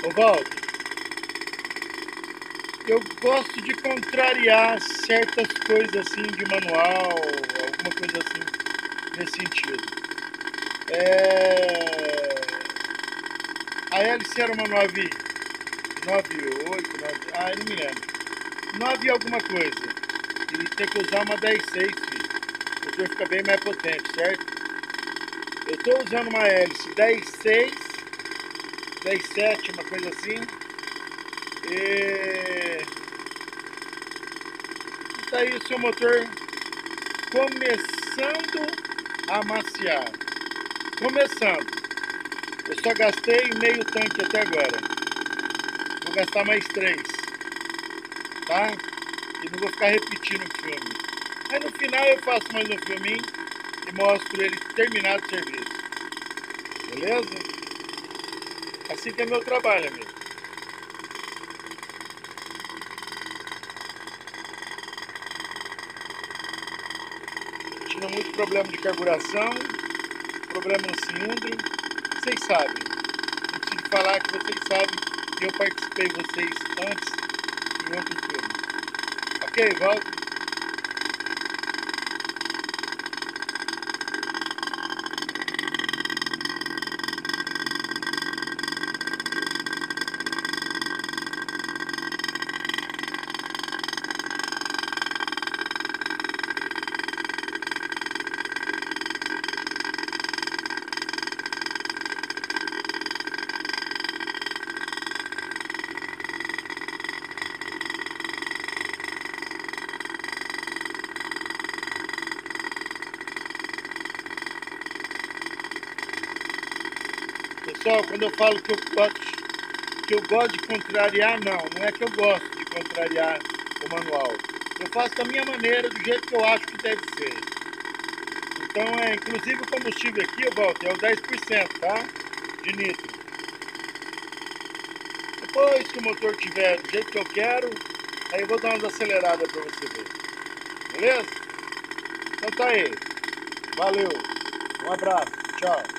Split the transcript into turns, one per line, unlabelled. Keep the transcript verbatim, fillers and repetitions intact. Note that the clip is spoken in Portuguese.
Ô Walter, eu gosto de contrariar certas coisas assim de manual, alguma coisa assim nesse sentido. É... A hélice era uma nove, nove oito, nove, ah, eu não me lembro. nove alguma coisa. E tem que usar uma dez seis, filho. O motor fica bem mais potente, certo? Eu estou usando uma hélice dez seis, dez sete, uma coisa assim. E tá aí o seu motor começando a amaciar. Começando. Eu só gastei meio tanque até agora. Vou gastar mais três. Tá? E não vou ficar repetindo o filme. Aí no final eu faço mais um filminho e mostro ele terminado o serviço. Beleza? Assim que é meu trabalho, amigo. Tinha muito problema de carburação, problema no cilindro. Vocês sabem. Não preciso falar que vocês sabem que eu participei de vocês antes em outro filme. Ok, volta. Pessoal, quando eu falo que eu gosto, que eu gosto de contrariar, não, não é que eu gosto de contrariar o manual. Eu faço da minha maneira, do jeito que eu acho que deve ser. Então, é, inclusive o combustível aqui, eu volto, é o dez por cento, tá? De nitro. Depois que o motor estiver do jeito que eu quero, aí eu vou dar umas aceleradas para você ver. Beleza? Então tá aí. Valeu. Um abraço. Tchau.